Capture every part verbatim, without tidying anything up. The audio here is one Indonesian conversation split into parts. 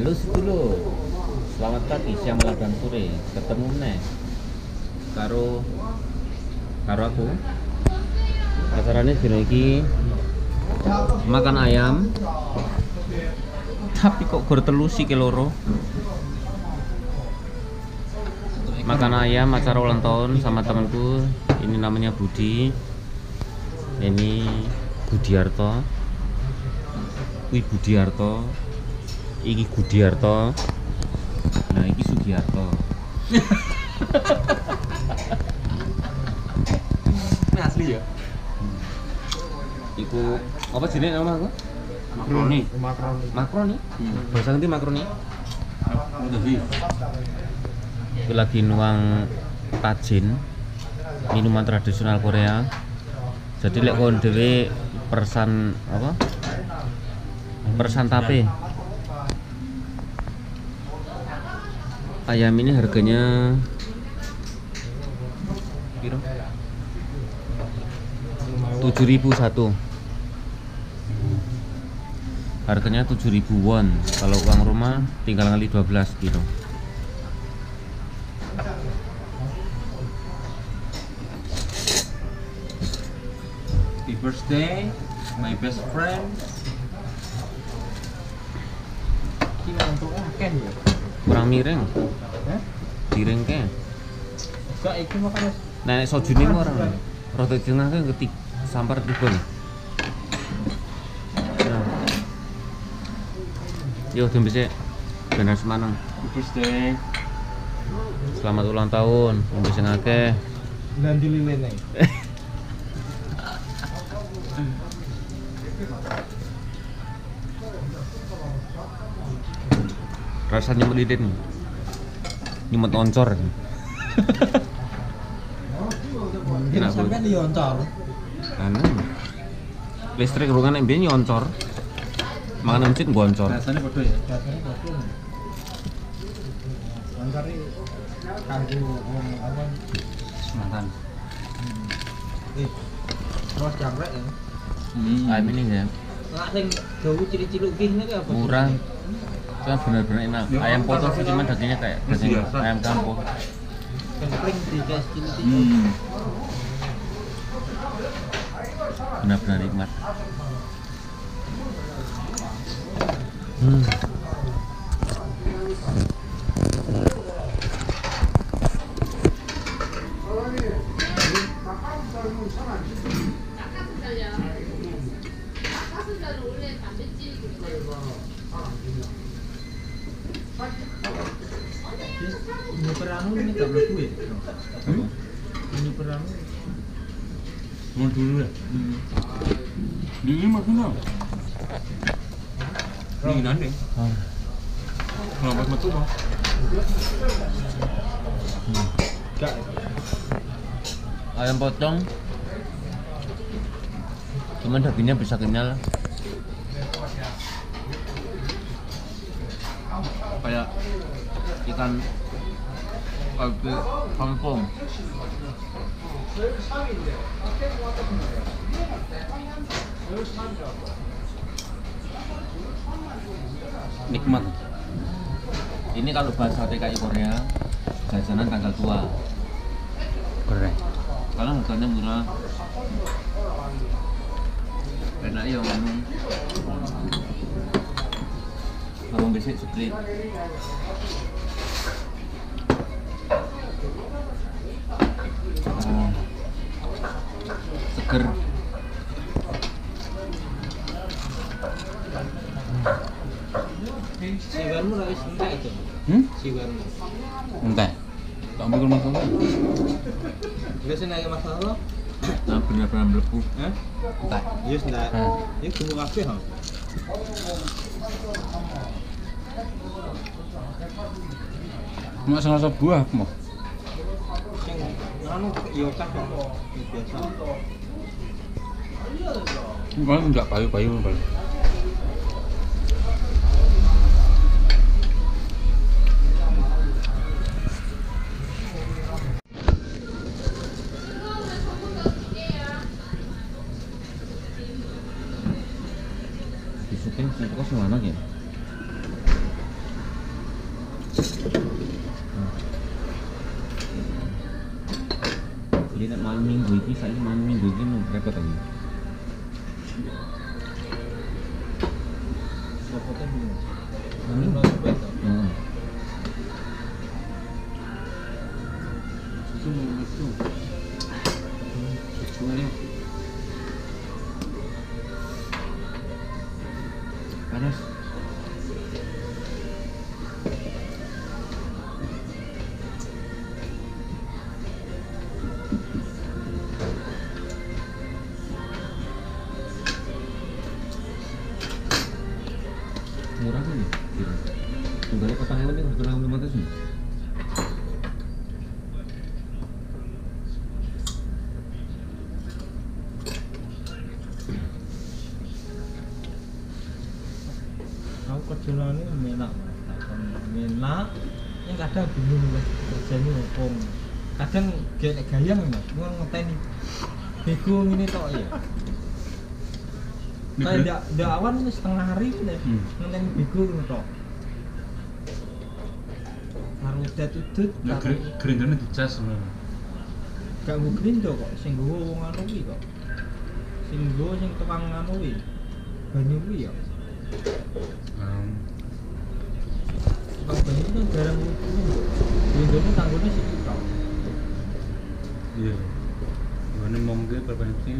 Halo sedulur, selamat pagi, siang, malam, dan sore. Ketemu nih karo karo aku. Acaranya dino iki makan ayam. Tapi kok gur telu sih keloro. Makan ayam acara ulang tahun sama temanku. Ini namanya Budi. Ini Budiarto. Wih Budiarto. Iki Budiarto. Nah, iki Sugiarto. Ini asli ya? Iku apa jenenge nama aku? Makroni. Makroni. Makroni. Hmm. Bahasa ngerti makroni? Udah sih. Aku lagi nuang tajin, minuman tradisional Korea. Jadi lek kon dhewe persan apa? Persan tape. Ayam ini harganya piro? tujuh ribu satu. Harganya tujuh ribu won. Kalau uang rumah tinggal kali dua belas gitu. Happy birthday, my best friend. Ini untuk aken ya? Kurang miring. Hah? Direngke. Enggak, iki makanya Nenek sojune ku orang. Rada tengah ke ketik sampar tiba nih. Nah. Yo dembe sik. Bener semaneng. Happy birthday. Selamat ulang tahun. Dembe sing akeh. dan dililene. Rasanya nyemut lilin. Nyemut oncor. Ini sampean dioncor. Anan. Listrik ruangan yang biyen nyoncor. Mangan mencit goncor. Rasanya bodoh ya? Rasanya bagus. Oncor iki kanggo wong apa? Mantan. Eh. Terus jangkrik ya. Hmm. Ayam ini ya Lah sing dawu cilik-cilik iki niku apa? murah. Kan benar-benar enak. Ayam potong sih cuma dagingnya kayak daging Biasa. ayam kampung. Kempling di gas cilik. Hmm. Benar-benar nikmat. Hmm. Ini peranu ini gak mlebu ya? Hmm? Ini peranu. Mau dulu ya? Hmm. Ini maksudnya? Ini nanti. Ah. Selamat metu mau. Gak. Ayam potong. Cuman dagingnya bisa kenyal. Kayak ikan kalbi kampung. Nikmat. Ini kalau bahasa T K I Korea, jajanan tanggal tua. Keren. Karena harganya murah. Enak ya ngomong. Ngomong besok split. Ah, seger. Siwarmu ra wis entek itu. Hmm? Siwarmu. Entah. Tak mikir masalah. Wis nek masalah. Nah, benar-benar melebu. Hah? Entah. Yes ndak. Hmm. Ya gemuk kabeh ha. Mak serasa buah mau. Sing anu yo cah kok biasa. Bukan enggak payu-payu paling. Disukin sih kok semana ya? malam minggu iki saiki malam minggu iki nu repot aku. Repotnya bingung. Hmm. Ini mau coba itu. Heeh. Susu mau itu. Susu ini. Panas. Murah kan ya? Tunggalnya petang ewan ini kurang lima ratus nih. Aku kerjaan ini menak, menak. Yang kadang bingung mas kerjanya ngomong. Kadang gak gaya mas, mau ngeteni. Bego ini tok ya. Kayak ndak ndak awan ini setengah hari deh, Hmm. ngeteni bego ini tok. Karo udah tudut, Nah, karo gerindanya dicas sebenarnya. gak nggo grindo kok, sing nggo wong anu kuwi kok. Sing nggo sing tukang anu kuwi. Banyu kuwi ya. Um, Tukang banyu kan jarang kuwi. Grindone tanggone sik tok. iya. Gimana mau mungkin berbanyak sih?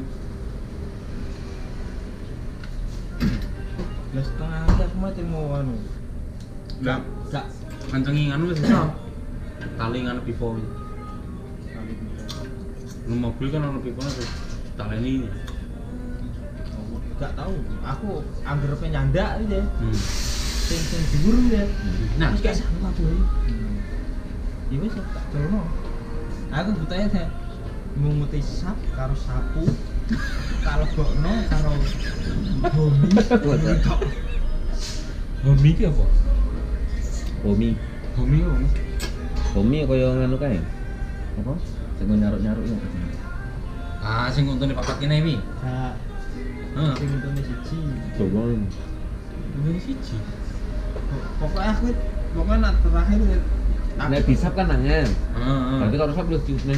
Lah setengah hari aku mati mau anu. Enggak. Gak Kancengi anu wis iso. Tali anu pipo. kali gitu. Lu mobil kan ono pipone terus taleni. Gak tahu. Aku anggarepe nyandak aja. Hmm. Sing sing dhuwur ya. Nah, Terus kayak sama tuh. Ya wis tak dono. Aku butanya teh munguti sap karo sapu. Kalau gokno karo homi. Tok. Homi ki apa? Homi. Homi apa Mas? Homi kaya nganu kae. Apa? Sing nyaruk-nyaruk itu. Ah, sing untune papat kene iki. Gak Heeh. sing untune siji. Dogon. Untune siji. Pokoknya aku pokoknya nak terakhir aku Nek disap kan nangen. Heeh. Berarti kalau sap wis diusneh.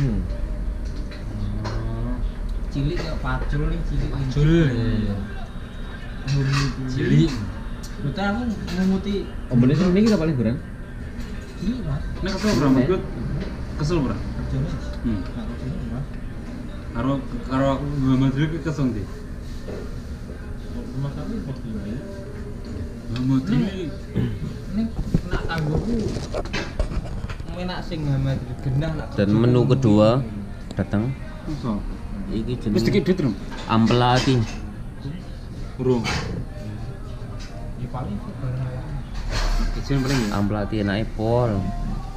cilik ya pacul nih cilik Pacul. Iya. Homi kuwi. Cilik. Betul aku menguti Ombene sing niki ta paling buran. iya mas. Nek kesel bro, gue kesel bro. Kerjanya Hmm. nggak kerjanya mas. Karo karo aku Muhammad Dri kesel ndi? Rumah kami kok ini. Muhammad Dri Ini nak tangguhku. Menak sing Muhammad genah nak. Dan kerja. menu kedua datang. iso. Iki Wis dikit jenenge duit, Rom. ampelati. Urung. Ya paling sih barang awak. Kecil paling ya. Ampelati enake pol.